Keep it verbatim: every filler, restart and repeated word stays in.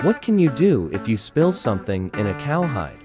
What can you do if you spill something in a cowhide?